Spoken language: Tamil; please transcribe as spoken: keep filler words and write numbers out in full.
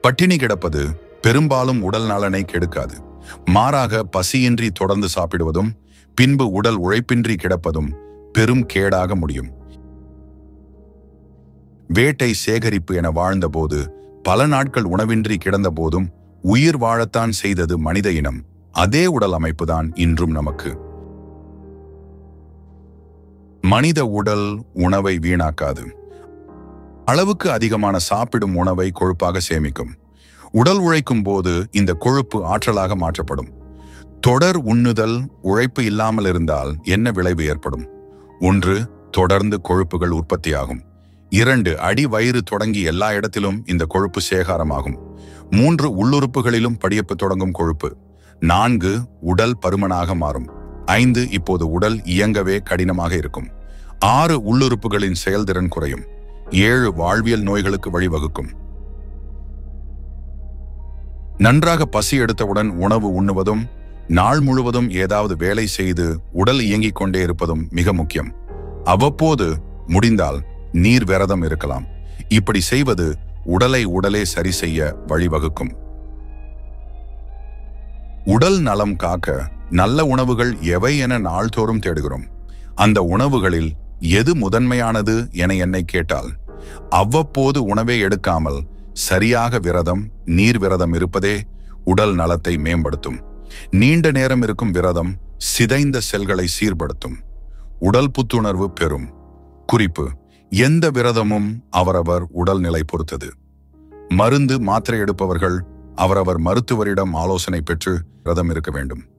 பட்டினி கிடப்பது பெரும்பாலும் உடல் நலனை கெடுக்காது. மாறாக பசியின்றி தொடர்ந்து சாப்பிடுவதும் பின்பு உடல் உழைப்பின்றி கிடப்பதும் பெரும் கேடாக முடியும். வேட்டை சேகரிப்பு என வாழ்ந்தபோது பல நாட்கள் உணவின்றி கிடந்த போதும் உயிர் வாழத்தான் செய்தது மனித இனம். அதே உடல் அமைப்புதான் இன்றும் நமக்கு. மனித உடல் உணவை வீணாக்காது. அளவுக்கு அதிகமான சாப்பிடும் உணவை கொழுப்பாக சேமிக்கும். உடல் உழைக்கும் போது இந்த கொழுப்பு ஆற்றலாக மாற்றப்படும். தொடர் உண்ணுதல் உழைப்பு இல்லாமல் இருந்தால் என்ன விளைவு ஏற்படும்? ஒன்று, தொடர்ந்து கொழுப்புகள் உற்பத்தியாகும். இரண்டு, அடி வயிறு தொடங்கி எல்லா இடத்திலும் இந்த கொழுப்பு சேகாரமாகும். மூன்று, உள்ளுறுப்புகளிலும் படியப்பு தொடங்கும் கொழுப்பு. நான்கு, உடல் பருமனாக மாறும். ஐந்து, இப்போது உடல் இயங்கவே கடினமாக இருக்கும். ஆறு, உள்ளுறுப்புகளின் செயல்திறன் குறையும். ஏழு, வாழ்வியல் நோய்களுக்கு வழிவகுக்கும். நன்றாக பசி எடுத்தவுடன் உணவு உண்ணுவதும் நாள் முழுவதும் ஏதாவது வேலை செய்து உடல் இயங்கிக் கொண்டே இருப்பதும் மிக முக்கியம். அவ்வப்போது முடிந்தால் நீர் விரதம் இருக்கலாம். இப்படி செய்வது உடலை உடலே சரி செய்ய வழிவகுக்கும். உடல் நலம் காக்க நல்ல உணவுகள் எவை என நாள்தோறும் தேடுகிறோம். அந்த உணவுகளில் எது முதன்மையானது என என்னை கேட்டால், அவ்வப்போது உணவே எடுக்காமல் சரியாக விரதம், நீர் விரதம் இருப்பதே உடல் நலத்தை மேம்படுத்தும். நீண்ட நேரம் இருக்கும் விரதம் சிதைந்த செல்களை சீர்படுத்தும். உடல் புத்துணர்வு பெறும். குறிப்பு: எந்த விரதமும் அவரவர் உடல்நிலை பொறுத்தது. மருந்து மாத்திரை எடுப்பவர்கள் அவரவர் மருத்துவரிடம் ஆலோசனை பெற்று விரதம் இருக்க வேண்டும்.